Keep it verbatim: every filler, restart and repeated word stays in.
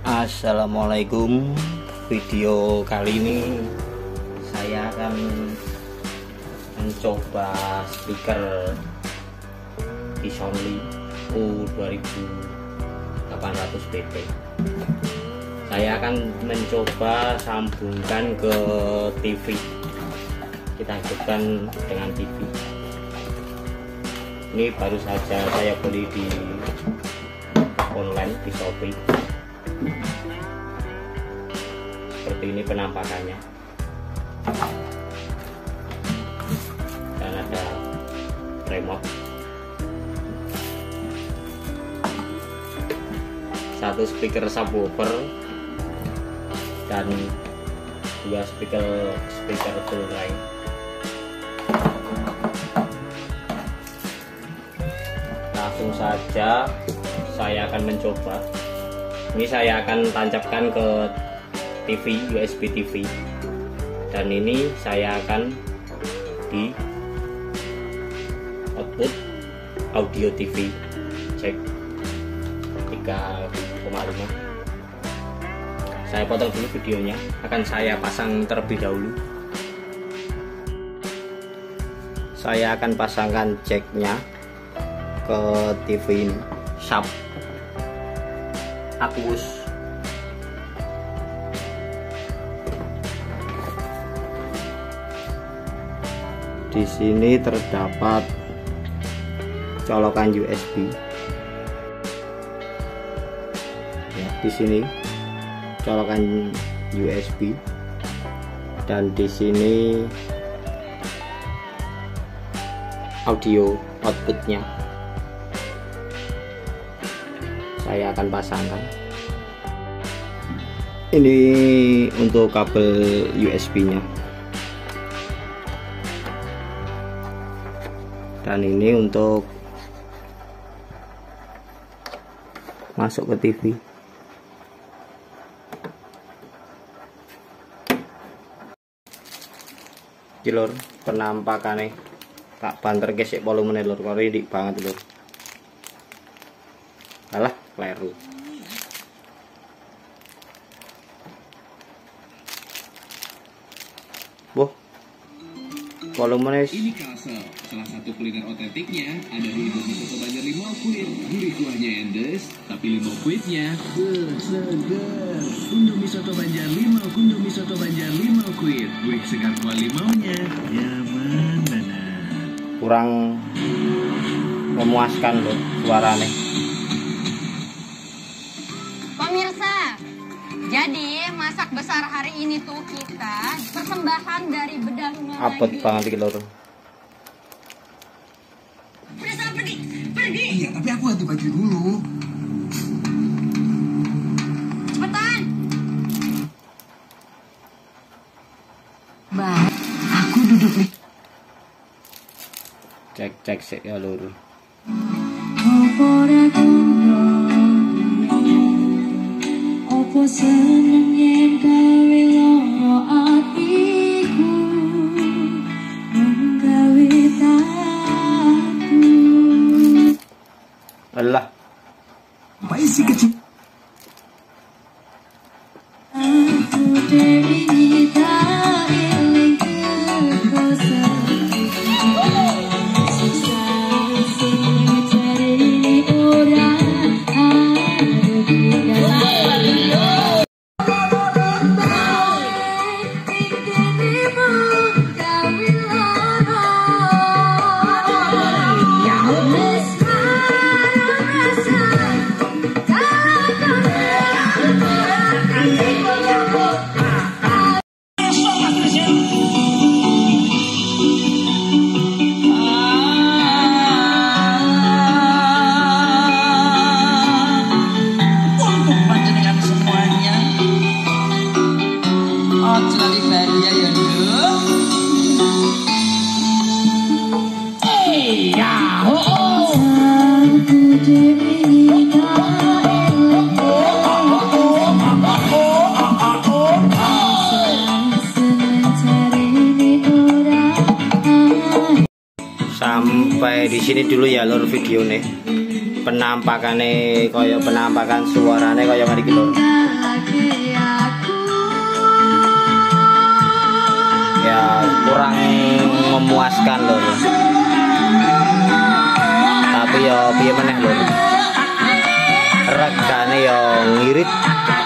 Assalamualaikum. Video kali ini saya akan mencoba speaker Sonly U dua ribu delapan ratus B T. Saya akan mencoba sambungkan ke T V. Kita hidupkan dengan T V. Ini baru saja saya beli di online di Shopee. Seperti ini penampakannya, dan ada remote, satu speaker subwoofer dan dua speaker speaker full range. Langsung saja saya akan mencoba. Ini saya akan tancapkan ke T V, U S B T V, dan ini saya akan di output audio T V cek tiga koma lima. Saya potong dulu videonya, akan saya pasang terlebih dahulu. Saya akan pasangkan jacknya ke T V ini, Sharp Aquos. Di sini terdapat colokan U S B. Ya, di sini colokan U S B, dan di sini audio outputnya. Saya akan pasangkan. Ini untuk kabel U S B-nya. Dan ini untuk masuk ke T V. Iki lur, penampakane tak banter gesek volumene lur, kok ridik banget lur. Alah, kleru. Boh. Volumenya ini Kasel, salah satu kuliner otentiknya ada di Indomie Soto Banjar Limau Kuit. Gurih kuahnya endes, tapi limau kuitnya uh, seger. Indomie Soto Banjar Limau, Indomie Soto Banjar Limau Kuit. Gurih segar kuah limaunya, nyaman banget. Kurang memuaskan loh suaranya. Pemirsa, jadi masak besar hari ini tuh kita persembahan dari bedah rumah Apet lagi. banget iki lur. Udah sana pergi, pergi. Iya, tapi aku ganti baju dulu. Cepetan. Baik, aku duduk nih. Cek cek sih ya lur. Opo seneng yen gawe loro atiku, menggawe takku. Alah, Masih kecil. Aku dewi tak eling kekosan, siksa sing cari ora ada di dalam. Sampai di sini dulu ya lur video nih. Penampakannya kaya penampakan suaranya kaya mari lur. ya kurang memuaskan lur. Tapi ya piye meneh lur, regane ya ngirit